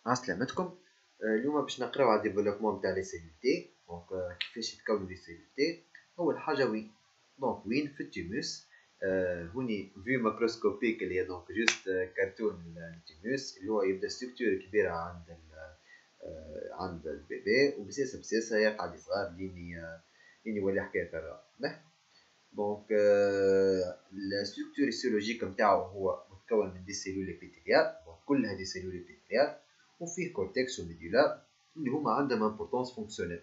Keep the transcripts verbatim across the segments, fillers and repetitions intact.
عسلامتكم. اليوم باش نقراو على الديفلوبمون تاع لي سيلول تي. دونك كيفاش يتكونوا لي سيلول تي. اول حاجه وين دونك وين في التيموس. آه هوني فيو ماكروسكوبيك اللي هي دونك جوست كرتون التيموس اللي هو يبدا ستركتور كبيره عند آه عند البيبي وبسيسه بسيسه يقعد يصغر لين لين يولي حكايه فارغه. دونك لا ستركتور السيولوجيك نتاعو هو متكون من دي سيلول ابيثيليال، كل هذه سيلول ابيثيليال وفيه كورتكس وميدولا اللي هما عندهم امبورطونس فونكسيونيل.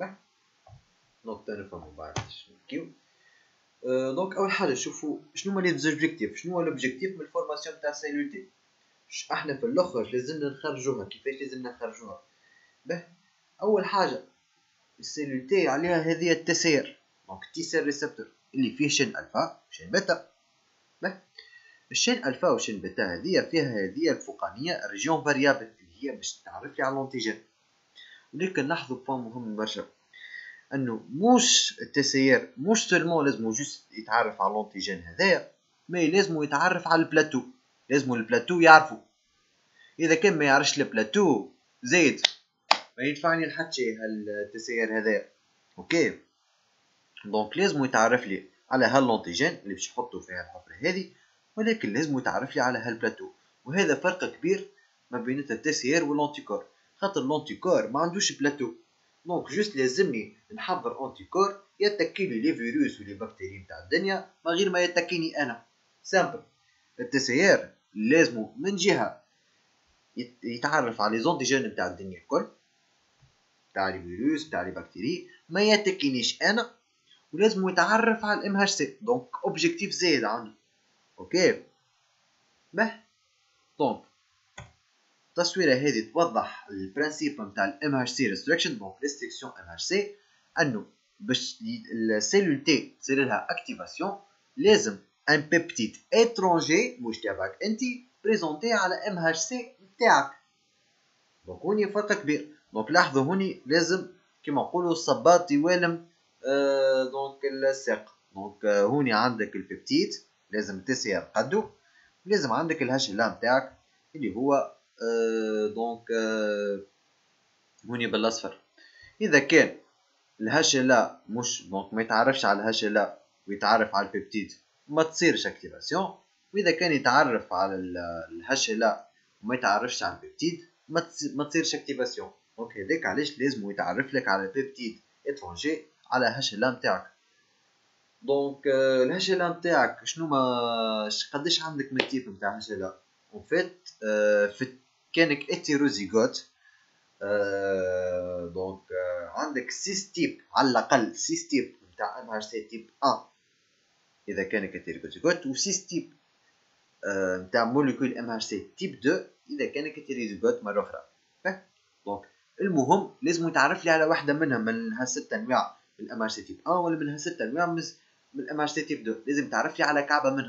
دونك تنفهمو بعد باش نحكيو. دونك اول حاجه شوفوا شنو هما لي زوبجيكتيف، شنو هو لوبجيكتيف من الفورماسيون تاع سيلول تي. احنا في الاخر لازمنا نخرجوها. كيفاش لازمنا نخرجوها؟ به اول حاجه السيلول تي عليها هذه التسير، دونك تي سيل ريسبتور اللي فيه شين الفا وشين بيتا. به الشين الفا وشين بيتا هذه فيها هذه الفوقانيه الريجيون فاريابل اللي هي باش تعرف لي على لونتيجين. ولكن نلاحظوا بوان مهم برشا، انه موش التسيير موش سولمون لازمو جوست يتعرف على لونتيجين هذايا، مي لازمو يتعرف على البلاتو. لازمو البلاتو يعرفو. اذا كان ما يعرفش البلاتو زيد ما ينفعني لحد شيء هالتسيير هذايا. اوكي دونك لازمو يتعرف لي على هاللونتيجين اللي باش يحطو فيها الحفره هذه، ولكن لازمو يتعرف لي على هالبلاتو. وهذا فرق كبير ما بين التسيير والانتيكور، خاطر الانتيكور ما عندوش بلاتو. دونك جوست لازمني نحضر انتيكور يتكيني لي فيروس ولي بكتيريا نتاع الدنيا ما غير ما يتكيني انا. سامبل. التسيير لازمو من جهه يتعرف على لي زونتيجين نتاع الدنيا الكل، تاع لي فيروس تاع لي بكتيري، ما يتكينيش انا، ولازم يتعرف على الام اتش سي. دونك اوبجيكتيف زايد عنده. اوكي به دونك التصويره هذه توضح البرانسيب نتاع الام اتش سي ريستريكشن. دونك ريستريكسيون ام اتش سي انه باش السيلول تي تصير لها اكتيفاسيون لازم ان بيبتيد اترونجي مش تبعك انت بريزونتي على ام اتش سي نتاعك. دونك هوني فرق كبير. دونك لاحظوا هوني لازم كما نقولوا الصباط يوالم آه دونك الساق. دونك آه هوني عندك البيبتيد لازم تسير قدو، لازم عندك الهش لا نتاعك اللي هو آه دونك آه هوني بالاصفر. اذا كان الهش لا مش دونك ما يتعرفش على الهش لا ويتعرف على البيبتيد ما تصيرش اكتيفاسيون، واذا كان يتعرف على الهش لا وما يتعرفش على البيبتيد ما تصيرش اكتيفاسيون. دونك هذاك علاش لازم يتعرف لك على البيبتيد اترونجي على هش لا نتاعك. دونك الهش لا نتاعك شنو ما قداش عندك من تيب نتاع هش لا؟ اون فيت في كانك اتيروزيغوت دونك عندك ستة تيب على الاقل، ستة تيب نتاع ام اتش سي تيب واحد اذا كانك اتيروزيغوت، و ستة تيب نتاع موليكول ام اتش سي تيب اثنين اذا كانك اتيروزيغوت مره اخرى. دونك المهم لازم يتعرف لي على واحده منها من هالست انواع من الام اتش سي تيب واحد ولا من هالست انواع من الام اتش سي تيب اثنين، لازم تعرف لي على كعبه منهم.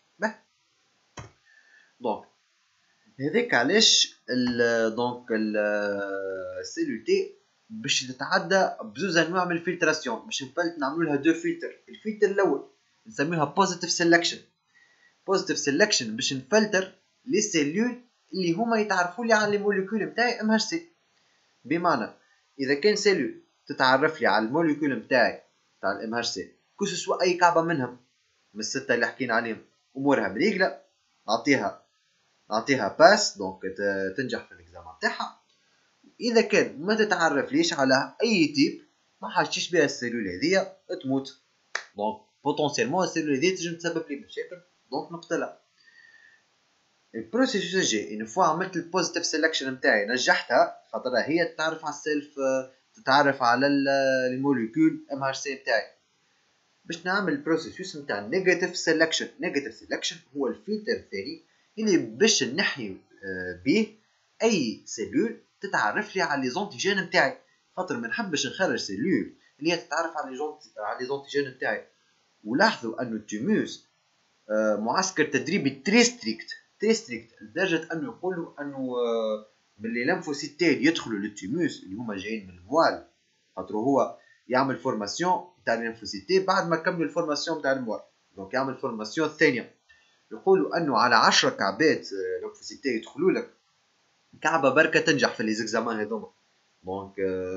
دونك هذاك علاش ال دونك السيلول تي باش تتعدى بزوز انواع من الفلتراسيون. باش نفلت نعملوا لها دو فلتر. الفلتر الاول نسميها بوزيتيف سيلكشن. بوزيتيف سيلكشن باش نفلتر لي سيلول اللي هما يتعرفوا لي على الموليكول نتاعي ام اتش سي. بمعنى اذا كان سيلول تتعرف لي على الموليكول نتاعي تاع الام اتش سي كوسوا اي كعبه منهم من السته اللي حكينا عليهم امورها بريقله، نعطيها نعطيها باس دونك تنجح في الاكزامان تاعها. اذا كان ما تتعرف ليش على اي تيب ما حاجتيش بها السيلول هذيا تموت. دونك بوتونسيلمون السيلول هذيا تنجم تسبب لي مشاكل دونك نقتلها. البروسيس الجاي ان فوا عملت البوزيتيف سيلكشن نتاعي نجحتها خاطرها هي تتعرف على السيلف، تتعرف على الموليكول ام اتش سي نتاعي. باش نعمل البروسيس نتاع نيجاتيف سيلكشن. نيجاتيف سيلكشن هو الفلتر الثاني اللي باش نحي به اي سيلول تتعرف لي على لي زونتيجين نتاعي، خاطر ما نحبش نخرج سيلول اللي هي تتعرف على لي على لي زونتيجين نتاعي. ولاحظوا انه التيموس معسكر تدريبي تري ستريكت تري ستريكت لدرجه انه يقولوا انه باللي لانفوسيتات يدخلوا للتيموس اللي هما جايين من الموال، خاطر هو يعمل فورماسيون تاع الليمفوسيتي بعد ما كملوا الفورماسيون تاع الموال. دونك يعمل فورماسيون ثانيه. يقولوا انه على عشرة كعبات ليمفوسيتي يدخلوا لك كعبه بركه تنجح في لي زيكزامان هذوما. دونك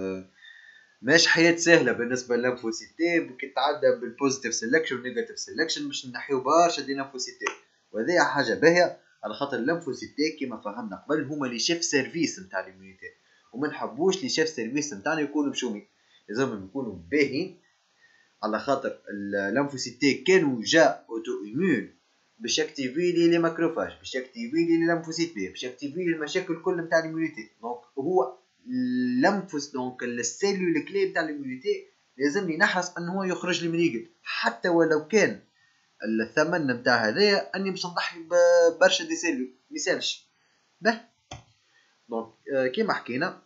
ماش حياة سهلة بالنسبة للليمفوسيتي كي تعدى بالبوزيتيف سيلكشن والنيجاتيف سيلكشن باش نحيو برشا دي ليمفوسيتي، وهذه حاجة باهية على خاطر الليمفوسيتي كيما فهمنا قبل هما لي شيف سيرفيس نتاع ليمونيتي، وما نحبوش لي شيف سيرفيس نتاعنا يكونوا مشومين، لازمهم يكونوا باهين على خاطر الليمفوسيتي كانوا جا اوتو ايمون باش يكتيفي لي لي ماكروفاج، باش يكتيفي لي لي ليمفوسيت بي، باش يكتيفي لي المشاكل الكل نتاع ليمونيتي. دونك هو اللمفوس دونك السيلول كلي نتاع ليمونيتي لازمني نحرص انه هو يخرج لي من يقل، حتى ولو كان الثمن نتاع هذايا اني باش نضحي ببرشا دي سيلول ميسالش به. دونك كيما حكينا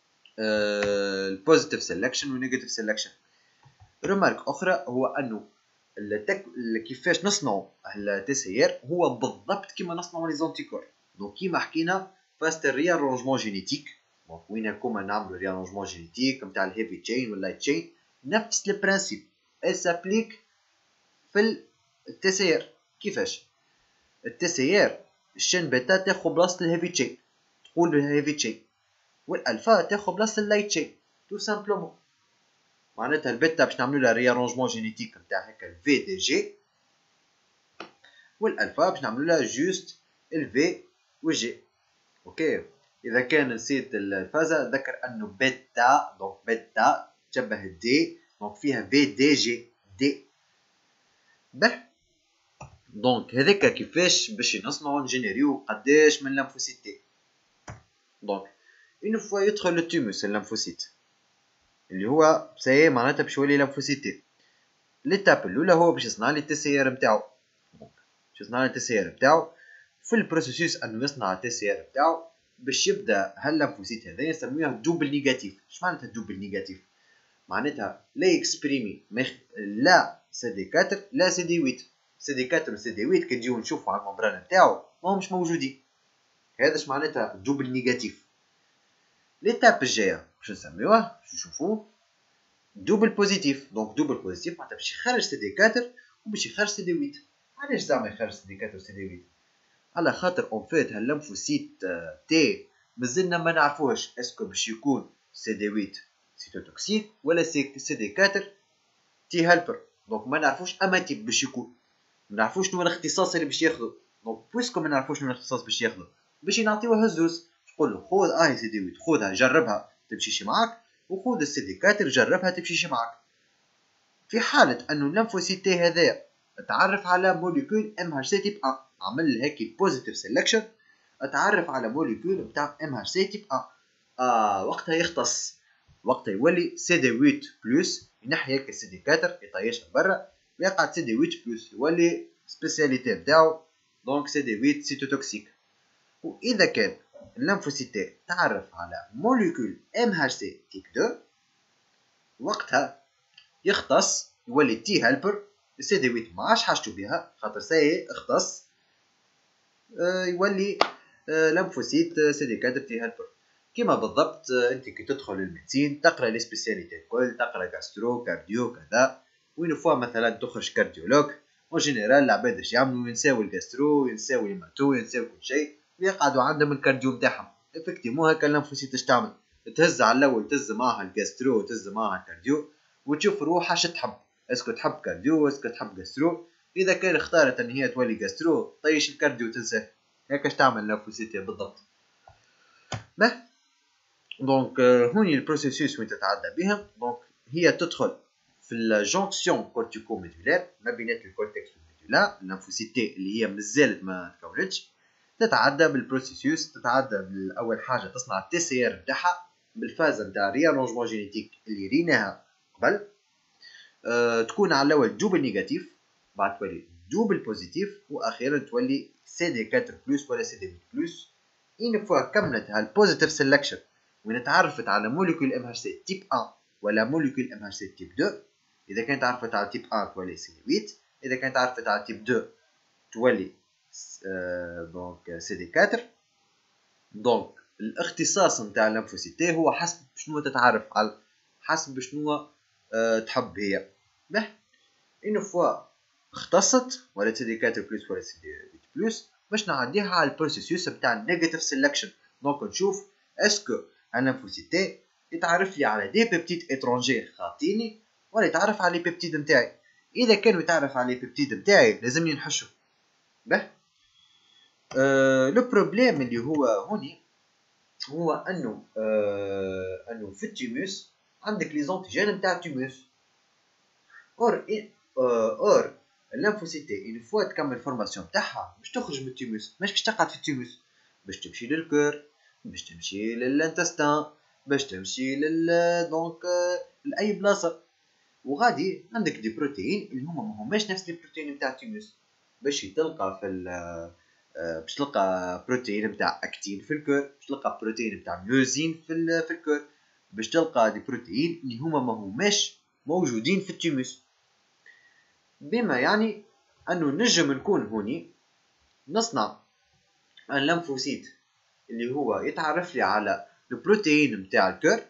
البوزيتيف سيلكشن والنيجاتيف سيلكشن. رمارك اخرى هو انه التك... كيفاش نصنعوا التسيير هو بالضبط كيما نصنعوا لي زونتيكور. دونك كيما حكينا فاست الريارونجمون جينيتيك، دونك وين كوما نعملوا ريارونجمون جينيتيك نتاع الهيفي تشين واللايت تشين، نفس البرانسيب اسابليك في التسيير. كيفاش التسيير الشين بيتا تاخذ بلاصه الهيفي تشين، تقول بالهيفي تشين، والالفا تاخذ بلاصه اللايت تشين تو سامبلومون. معناتها البيتا باش نعملوا لها ريارونجمون جينيتيك نتاع هكا الفي دي جي، والالفا باش نعملوا لها جوست الفي والجي. اوكي اذا كان نسيت الفازه ذكر انه بيتا، دونك بيتا تشبه دي، دونك فيها في دي جي دي به. دونك هذاك كيفاش باش نصنعوا نجينيريو قداش من لامفوسيتي. دونك اون فوا يدخل التيموس اللامفوسيت اللي هو سي معناتها باش يولي لامفوسيتي، ليتاب الاولى هو باش يصنع لي التسيير نتاعو. دونك باش يصنع لي التسيير نتاعو في البروسيسوس انه يصنع التسيير نتاعو باش يبدا هاللامفوسيت هذا يسموها دوبل نيجاتيف. اش معناتها دوبل نيجاتيف؟ معناتها لا اكسبريمي مخ... لا سي دي أربعة لا سي دي ثمانية. سي دي أربعة و سي دي ثمانية كي نجيو نشوفوا على الممبران نتاعو ماهمش موجودين. هذا اش معناتها دوبل نيجاتيف. ليتاب الجايه باش نسميوها باش نشوفوه دوبل بوزيتيف. دونك دوبل بوزيتيف معناتها باش يخرج سي دي أربعة وباش يخرج سي دي ثمانية. علاش زعما يخرج سي دي أربعة و سي دي ثمانية؟ على خاطر اون فيت هاللمفوسيت تي مازلنا ما نعرفوهش اسكو باش يكون سي دي ثمانية سيتوتوكسيك ولا سي سي دي أربعة تي هيلبر. دونك ما نعرفوش اما تيب باش يكون، ما نعرفوش شنو الاختصاص اللي باش ياخذه. دونك بويسكو ما نعرفوش شنو الاختصاص باش ياخذه باش نعطيوه الزوز، تقول له خذ اي سي دي ثمانية خذها جربها تمشيش معاك، وخذ السي دي أربعة جربها تمشيش معاك. في حاله انه اللمفوسيت تي هذا تعرف على موليكول ام اتش سي تيب واحد، عمل هيك بوزيتيف سيلكشن، اتعرف على موليكول بتاع ام اتش سي تيب واحد، اه وقتها يختص، وقتها يولي سي دي ثمانية بلس، ينحي هيك سي دي أربعة يطيشها برا ويقعد سي دي ثمانية بلس يولي سبيسياليتي نتاعو. دونك سي دي ثمانية سيتوتوكسيك. واذا كان الليمفوسيت تعرف على موليكول ام اتش سي تيب اثنين وقتها يختص يولي تي هيلبر. السي دي ثمانية ما عادش حاجته بها خاطر سي اختص، آه يولي آه لمفوسيت سي دي أربعة تي هيلبر. كيما بالضبط آه انت كي تدخل للميديسين تقرا لي سبيسياليتي الكل، تقرا غاسترو كارديو كذا، وين فوا مثلا تخرج كارديولوج اون جينيرال العباد اش يعملوا ينساو الغاسترو ينساو الهيماتو ينساو كل شيء ويقعدوا عندهم الكارديو نتاعهم. افكتيمون هكا اللمفوسيت اش تعمل؟ تهز على الاول تهز معاها الغاسترو وتهز معاها الكارديو وتشوف روحها اش تحب، اسكو تحب كارديو اسكو تحب غاسترو. اذا كان اختارت ان هي تولي غاسترو طيش الكارديو وتنساه. هيك اش تعمل اللمفوسيت بالضبط. به دونك هوني البروسيسوس وين تتعدى بهم. دونك هي تدخل في الجونكسيون كورتيكو ميدولار ما بينات الكورتكس والميدولا، اللمفوسيت اللي هي مازالت ما تكونتش تتعدى بالبروسيسوس، تتعدى بالاول حاجه تصنع التي سي ار نتاعها بالفاز نتاع ريارونجمون جينيتيك اللي ريناها قبل، أه تكون على الاول دوبل نيجاتيف، بعد تولي دوبل بوزيتيف، واخيرا تولي سي دي أربعة بلس ولا سي دي ثمانية بلس. إن فوا كملت هالبوزيتيف سيلكشن وين تعرفت على موليكول ام اتش سي تيب واحد ولا موليكول ام اتش سي تيب اثنين، اذا كانت عرفت على تيب واحد تولي سي دي ثمانية، اذا كانت عرفت على تيب اثنين تولي أه دونك سي دي أربعة. دونك الاختصاص نتاع اللمفوسيتي هو حسب شنو تتعرف على حسب شنو أه تحب هي. به إن فوا اختصت ولا سي دي أربعة بلس ولا سي دي ثمانية بلس باش نعديها على البروسيسوس نتاع النيجاتيف سيلكشن دونك نشوف اسكو ان ليمفوسيت يتعرف لي على دي بيبتيد اترونجي خاطيني ولا يتعرف على لي بيبتيد نتاعي. اذا كان يتعرف على لي بيبتيد نتاعي لازمني نحشو. به أه لو بروبليم اللي هو هوني هو انه أه انه في التيموس عندك لي زونتيجين نتاع التيموس. اور اور الليمفوسيتي اون فوا تكمل فورماسيون تاعها باش تخرج من التيموس، مش باش تقعد في التيموس، باش تمشي للكور، باش تمشي للانتستان، باش تمشي لل دونك لاي بلاصه. وغادي عندك دي بروتين اللي هما ما هماش نفس لي بروتين نتاع التيموس، باش تلقى في باش تلقى بروتين نتاع اكتين في الكور، باش تلقى بروتين نتاع ميوزين في في الكور، باش تلقى دي بروتين اللي هما ما هماش موجودين في التيموس. بما يعني انه نجم نكون هوني نصنع الليمفوسيت اللي هو يتعرف لي على البروتين نتاع الكور،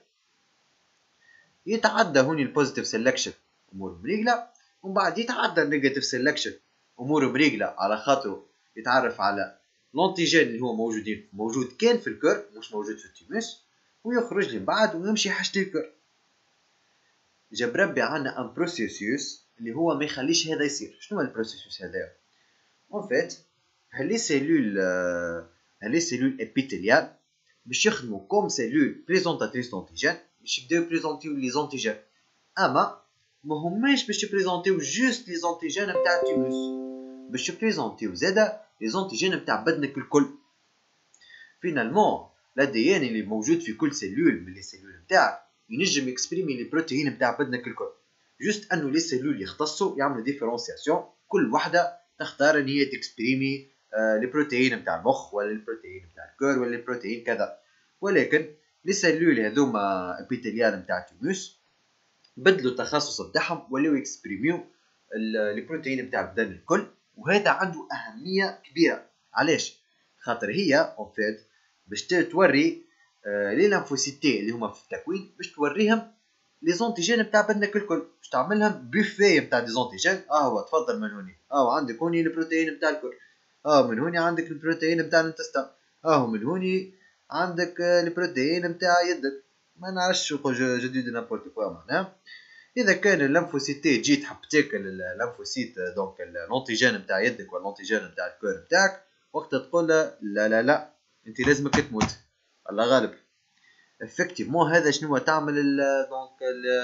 يتعدى هوني البوزيتيف سيلكشن امور مريقله، ومن بعد يتعدى النيجاتيف سيلكشن امور مريقله على خاطره يتعرف على لونتيجين اللي هو موجودين موجود كان في الكور مش موجود في التيموس، ويخرج لي من بعد ويمشي يحشد الكور. جاب ربي عندنا ان بروسيسوس اللي هو ما يخليش هذا يصير. شنو هو البروسيسوس هذا؟ اون فيت هاللي سيلول هاللي سيلول ابيثيليال باش يخدموا كوم سيلول بريزونطاتريس لونتيجين، باش يبداو بريزونتيو لي زونتيجين، اما ما هماش باش يبريزونتيو جوست لي زونتيجين نتاع التيموس، باش يبريزونتيو زادا لي زونتيجين نتاع بدنك الكل. فينالمون لا دي ان اللي موجود في كل سيلول من لي سيلول نتاعك ينجم يكسبريمي لي بروتين نتاع بدنك الكل، جوست انه لي سيلول يختصوا يعملوا ديفيرونسياسيون، كل وحده تختار ان هي تكسبريمي آه لي بروتين نتاع المخ ولا لي بروتين نتاع الكور ولا لي بروتين كذا. ولكن لي سيلول هذوما ابيثيليال نتاع التيموس بدلوا التخصص نتاعهم ولاو يكسبريميو لي بروتين نتاع البدن الكل، وهذا عنده اهميه كبيره. علاش؟ خاطر هي اون فيت باش توري آه لي ليمفوسيتي اللي هما في التكوين، باش توريهم لي زونتيجين نتاع بدنك الكل، باش تعملهم بوفيه نتاع دي زونتيجين. اه هو تفضل من هوني، اه عندك هوني البروتين نتاع الكل، اه من هوني عندك البروتين نتاع الانتستان، اه من هوني عندك البروتين نتاع يدك. ما نعرفش شو جو دي دي نابورت كوا معناها. اذا كان الليمفوسيتي تجي تحب تاكل الليمفوسيت دونك اللونتيجين نتاع يدك ولا اللونتيجين نتاع الكور نتاعك، وقت تقول له لا لا لا انت لازمك تموت، الله غالب. افكتيفمون هذا شنو تعمل دونك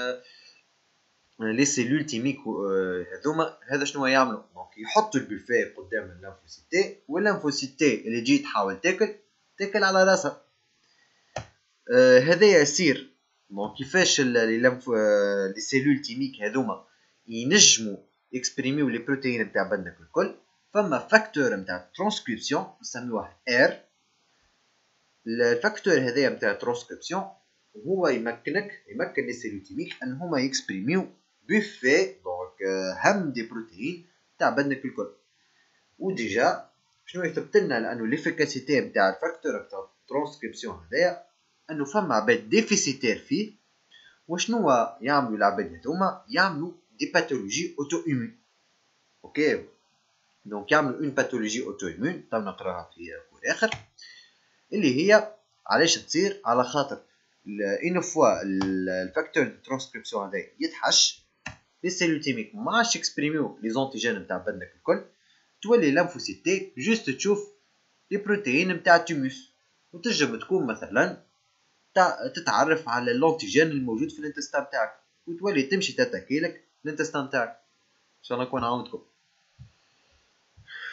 لي سيلول تيميك هذوما، هذا شنو يعملوا؟ دونك يحطوا البوفيه قدام الليمفوسيتي، والليمفوسيتي اللي تجي تحاول تاكل تاكل على راسها. آه هذا يصير دونك كيفاش لي ليمف لي سيلول تيميك هذوما ينجموا يكسبريميو لي بروتين نتاع بدنك الكل. فما فاكتور نتاع ترانسكريبسيون نسميوه ار. الفاكتور هذايا نتاع ترانسكريبسيون هو يمكنك يمكن لي سيلول تيميك ان هما يكسبريميو بوفي دونك هم دي بروتين تاع بدنك الكل. وديجا شنو يثبت لنا لانه ليفيكاسيتي نتاع الفاكتور نتاع ترانسكريبسيون هذايا انه فما عباد ديفيسيتير فيه. وشنو يعملوا العباد هذوما؟ يعملوا دي باثولوجي اوتو ايمون. اوكي دونك يعملوا اون باثولوجي اوتو ايمون تو نقراها في كور اخر، اللي هي علاش تصير؟ على خاطر اون فوا الفاكتور دو ترانسكريبسيون هذا يتحش، لي سيلول تيميك ما عادش اكسبريميو لي زونتيجين نتاع بدنك الكل، تولي لامفوسيتي جوست تشوف لي بروتين نتاع التيموس، وتنجم تكون مثلا تتعرف على اللونتيجين الموجود في الانتستان تاعك، وتولي تمشي تتاكيلك الانتستان تاعك. ان شاء الله نكون عاونتكم.